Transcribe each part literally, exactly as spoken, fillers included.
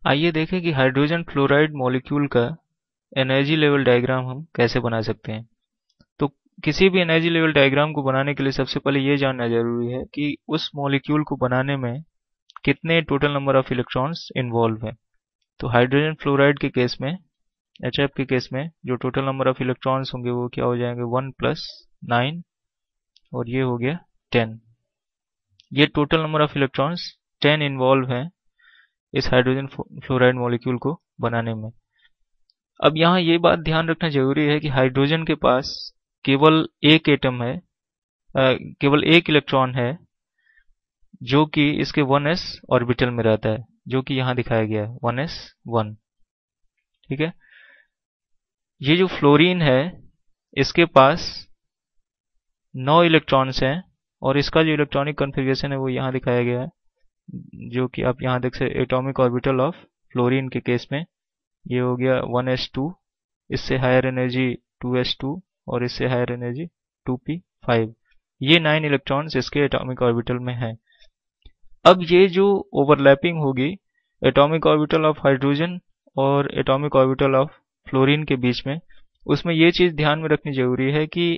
आइए देखें कि हाइड्रोजन फ्लोराइड मॉलिक्यूल का एनर्जी लेवल डायग्राम हम कैसे बना सकते हैं। तो किसी भी एनर्जी लेवल डायग्राम को बनाने के लिए सबसे पहले ये जानना जरूरी है कि उस मॉलिक्यूल को बनाने में कितने total number of electrons involve हैं। तो हाइड्रोजन फ्लोराइड के केस में, एच एफ के केस में, जो टोटल नंबर ऑफ इलेक्ट्रॉन्स होंगे वो क्या हो जाएंगे, वन प्लस नाइन और ये हो गया टेन। ये total number of electrons ten involve हैं इस हाइड्रोजन फ्लोराइड मॉलिक्यूल को बनाने में। अब यहाँ ये बात ध्यान रखना जरूरी है कि हाइड्रोजन के पास केवल एक एटम है, आ, केवल एक इलेक्ट्रॉन है जो कि इसके वन एस ऑर्बिटल में रहता है, जो कि यहाँ दिखाया गया है वन एस वन। ठीक है। ये जो फ्लोरीन है इसके पास नौ इलेक्ट्रॉन्स हैं और इसका जो इलेक्ट्रॉनिक कॉन्फ़िगरेशन है वो यहाँ दिखाया गया है, जो कि आप यहाँ देख सकते एटॉमिक ऑर्बिटल ऑफ फ्लोरीन के केस में ये हो गया वन एस टू, इससे higher energy two S two और इससे higher energy two P five. ये नाइन इलेक्ट्रॉन्स इसके एटॉमिक ऑर्बिटल में हैं। अब ये जो ओवरलैपिंग होगी एटॉमिक ऑर्बिटल ऑफ हाइड्रोजन और एटॉमिक ऑर्बिटल ऑफ फ्लोरीन के बीच में, उसमें ये चीज ध्यान में रखनी जरूरी है कि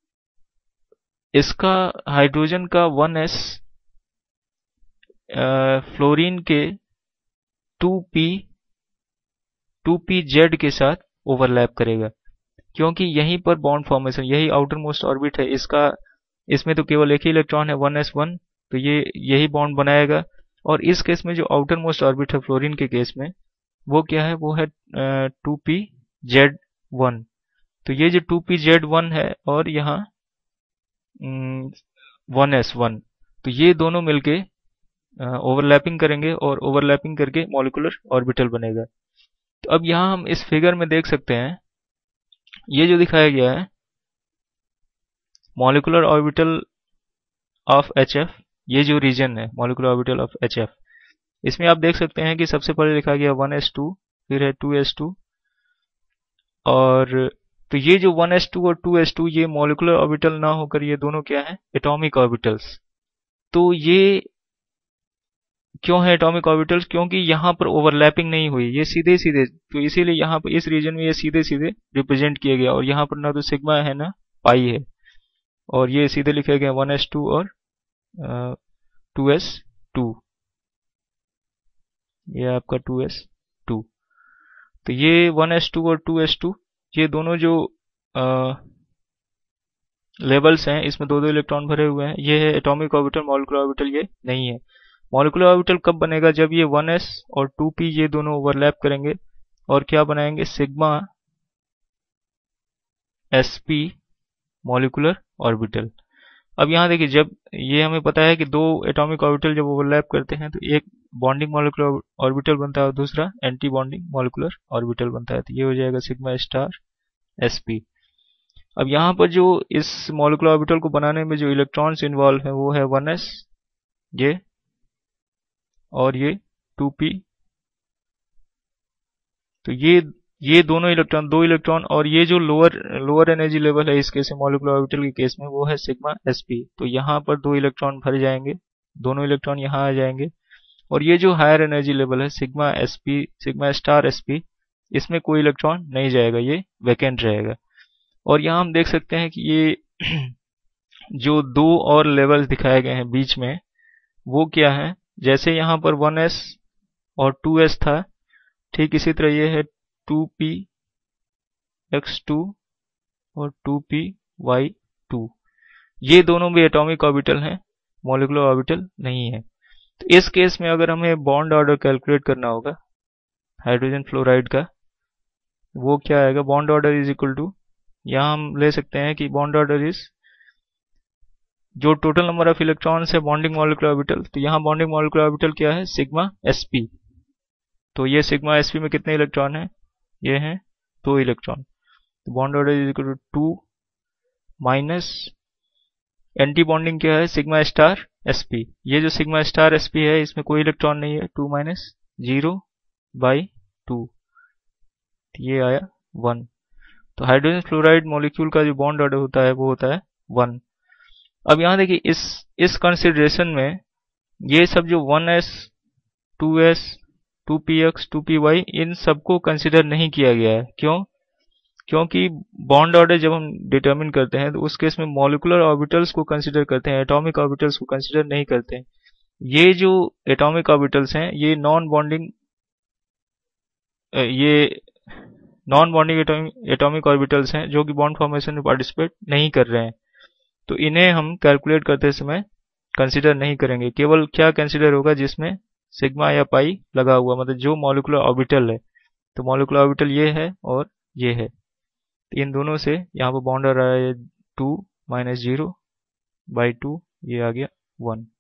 इसका हाइड्रोजन का वन एस फ्लोरीन के two P two P Z के साथ ओवरलैप करेगा, क्योंकि यहीं पर बॉन्ड फॉर्मेशन, यही आउटर मोस्ट ऑर्बिट है इसका, इसमें तो केवल एक ही इलेक्ट्रॉन है वन एस वन, तो ये यही बॉन्ड बनाएगा। और इस केस में जो आउटर मोस्ट ऑर्बिट है फ्लोरीन के केस में वो क्या है, वो है टू पी जेड वन। तो ये जो टू पी जेड वन है और यहाँ वन एस वन, तो ये दोनों मिलके ओवरलैपिंग करेंगे और ओवरलैपिंग करके मॉलिक्यूलर ऑर्बिटल बनेगा। तो अब यहाँ हम इस फिगर में देख सकते हैं ये जो दिखाया गया है molecular orbital of H F, ये जो रीजन है molecular orbital of H F, इसमें आप देख सकते हैं कि सबसे पहले लिखा गया वन एस टू, फिर है टू एस टू, और तो ये जो वन एस टू और टू एस टू ये मॉलिक्यूलर ऑर्बिटल ना होकर ये दोनों क्या है, एटॉमिक ऑर्बिटल्स। तो ये क्यों है एटॉमिक ऑर्बिटल्स, क्योंकि यहाँ पर ओवरलैपिंग नहीं हुई, ये सीधे सीधे, तो इसीलिए यहाँ पर इस रीजन में ये सीधे सीधे रिप्रेजेंट किया गया, और यहाँ पर ना तो सिग्मा है ना पाई है, और ये सीधे लिखे गए वन एस टू और टू एस टू, ये आपका टू एस टू। तो ये वन एस टू और टू एस टू ये दोनों जो लेवल्स हैं इसमें दो दो इलेक्ट्रॉन भरे हुए हैं, ये है एटॉमिक ऑर्बिटल, मॉलिक्यूलर ऑर्बिटल ये नहीं है। मॉलिक्यूलर ऑर्बिटल कब बनेगा, जब ये वन एस और टू पी ये दोनों ओवरलैप करेंगे और क्या बनाएंगे, सिग्मा एसपी मॉलिक्यूलर ऑर्बिटल। अब यहाँ देखिए, जब ये हमें पता है कि दो एटॉमिक ऑर्बिटल जब ओवरलैप करते हैं तो एक बॉन्डिंग मॉलिक्यूलर ऑर्बिटल बनता है और दूसरा एंटी बॉन्डिंग मॉलिक्यूलर ऑर्बिटल बनता है, तो ये हो जाएगा सिग्मा स्टार एसपी। अब यहाँ पर जो इस मॉलिक्यूलर ऑर्बिटल को बनाने में जो इलेक्ट्रॉन्स इन्वॉल्व है वो है वन एस ये और ये टू पी। तो ये ये दोनों इलेक्ट्रॉन, दो इलेक्ट्रॉन, और ये जो लोअर लोअर एनर्जी लेवल है इस केस में मॉलिक्यूलर ऑर्बिटल के केस में वो है सिग्मा एसपी। तो यहाँ पर दो इलेक्ट्रॉन भर जाएंगे, दोनों इलेक्ट्रॉन यहाँ आ जाएंगे, और ये जो हायर एनर्जी लेवल है sigma SP, sigma star SP, इसमें कोई इलेक्ट्रॉन नहीं जाएगा, ये वैकेंट रहेगा। और यहाँ हम देख सकते हैं कि ये जो दो और लेवल्स दिखाए गए हैं बीच में वो क्या है, जैसे यहाँ पर वन एस और टू एस था, ठीक इसी तरह ये है टू पी एक्स टू और टू पी वाई टू, ये दोनों भी एटॉमिक ऑर्बिटल हैं, मॉलिक्यूलर ऑर्बिटल नहीं है। तो इस केस में अगर हमें बॉन्ड ऑर्डर कैलकुलेट करना होगा हाइड्रोजन फ्लोराइड का, वो क्या आएगा, bond order is equal to, यहाँ हम ले सकते हैं कि बॉन्ड ऑर्डर इज जो टोटल नंबर ऑफ इलेक्ट्रॉन्स है बॉन्डिंग मॉलिक्यूलर ऑर्बिटल, तो यहाँ बॉन्डिंग मॉलिक्यूलर ऑर्बिटल क्या है, सिग्मा एसपी। तो ये सिग्मा एसपी में कितने इलेक्ट्रॉन है, ये हैं दो इलेक्ट्रॉन। तो bond order is equal to two minus anti bonding क्या है, सिग्मा स्टार एसपी। ये जो सिग्मा स्टार एसपी है इसमें कोई इलेक्ट्रॉन नहीं है, two minus zero by two, ये आया वन। तो हाइड्रोजन फ्लोराइड मॉलिक्यूल का जो बॉन्ड ऑर्डर होता है वो होता है वन। अब यहाँ देखिए इस इस कंसिडरेशन में ये सब जो one S two S two P X, two P Y, इन सबको कंसिडर नहीं किया गया है। क्यों? क्योंकि बॉन्ड ऑर्डर जब हम डिटरमिन करते हैं तो उस केस में मॉलिक्यूलर ऑर्बिटल्स को कंसिडर करते हैं, एटॉमिक ऑर्बिटल्स को कंसिडर नहीं करते हैं। ये जो एटॉमिक ऑर्बिटल्स हैं ये नॉन बॉन्डिंग ये नॉन बॉन्डिंग एटॉमिक ऑर्बिटल्स हैं जो कि बॉन्ड फॉर्मेशन में पार्टिसिपेट नहीं कर रहे हैं, तो इन्हें हम कैलकुलेट करते समय कंसिडर नहीं करेंगे। केवल क्या कंसिडर होगा? जिसमें सिग्मा या पाई लगा हुआ, मतलब जो मॉलिक्यूलर ऑर्बिटल है। तो मॉलिक्यूलर ऑर्बिटल ये है और ये है, तो इन दोनों से यहाँ पर बॉन्ड आ रहा है two minus zero by two, ये आ गया वन।